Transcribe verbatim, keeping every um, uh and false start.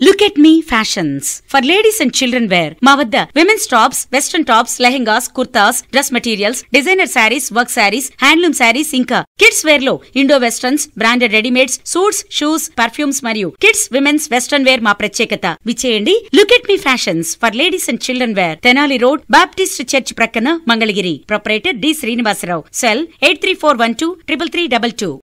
Look at Me Fashions for ladies and children wear. మా వద్ద women's tops, western tops, lehengas, kurtas, dress materials, designer sarees, work sarees, handloom sarees ఇంకా kids wear లో indo westerns, branded readymades, suits, shoes, perfumes మరియు kids womens western wear మా ప్రత్యేకత. విచేయండి Look at Me Fashions for ladies and children wear. Tenali Road, Baptist Church ప్రక్కన Mangalagiri. Proprietor D. Srinivasarao. Cell eight three four one two three three three two two.